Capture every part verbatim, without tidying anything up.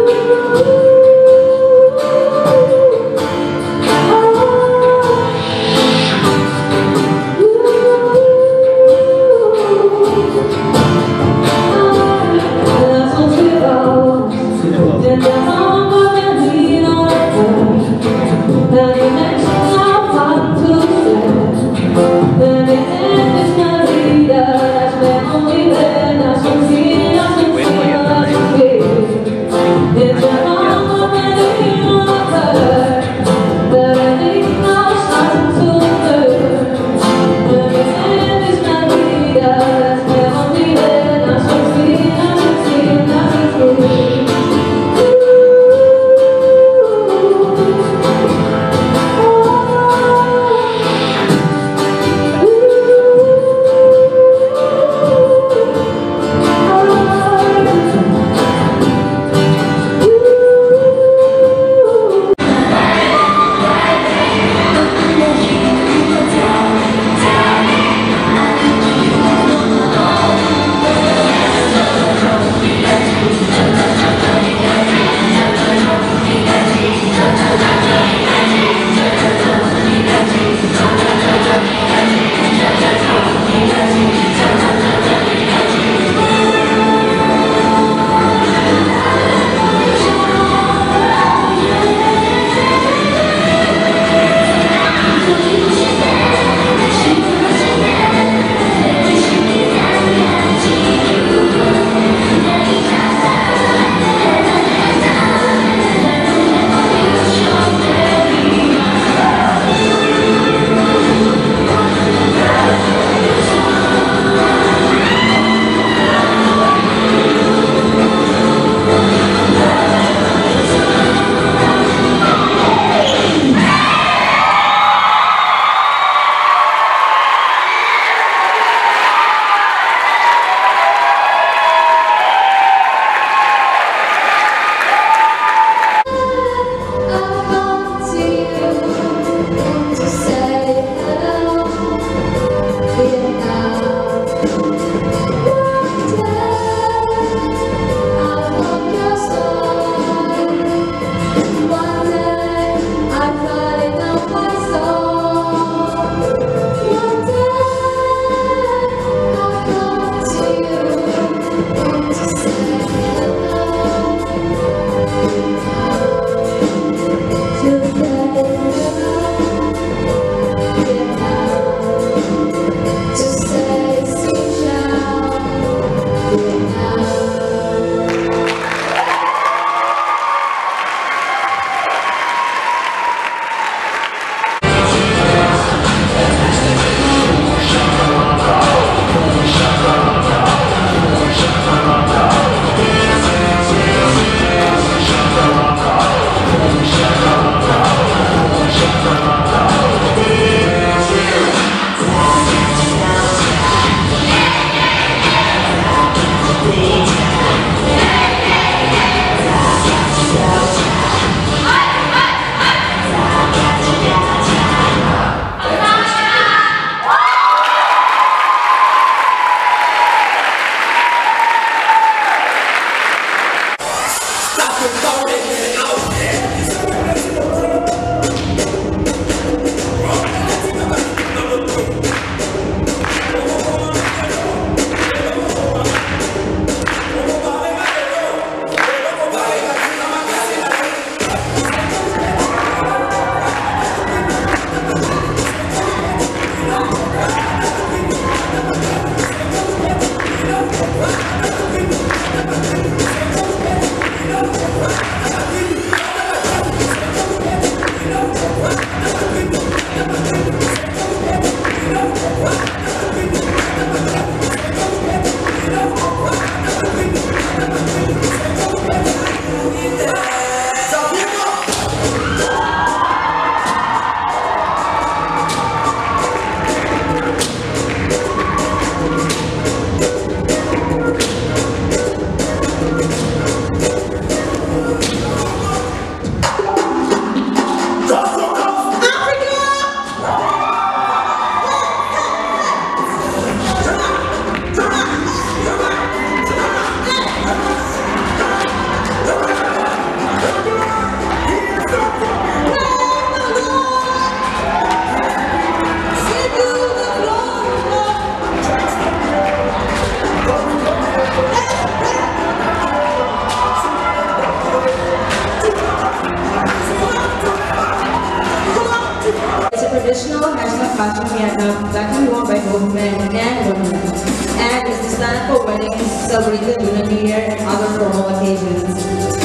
What? um, that can be worn by both men and women, and is designed for weddings, celebrating the Lunar New Year, and other formal occasions.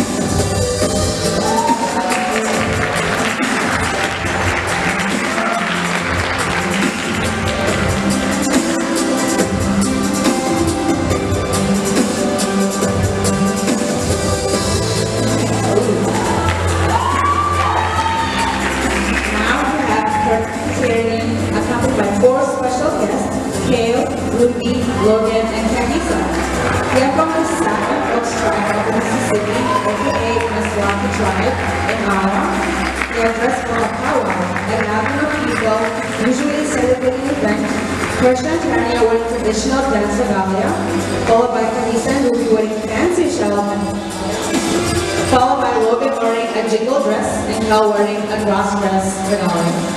Accompanied by four special guests, Kale, Ruby, Logan, and Canisa. We are from the Saffron Oaks tribe of the Mississippi, aka Meswaki tribe, in Iowa. They are dressed for a powwow, a gathering of people, usually celebrating an event. Krishna and Tanya are wearing traditional dance regalia, followed by Canisa and Ruby wearing fancy shell, followed by Logan wearing a jingle dress and Kale wearing a grass dress regalia.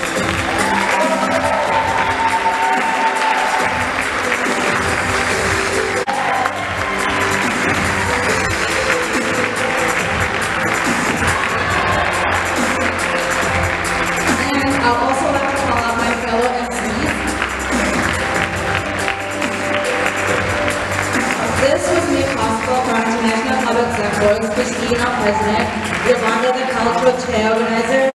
I'll also like to call out my fellow M Cs. This was made possible by International Public Sector, Christina, President, Yolanda, the cultural chair organizer,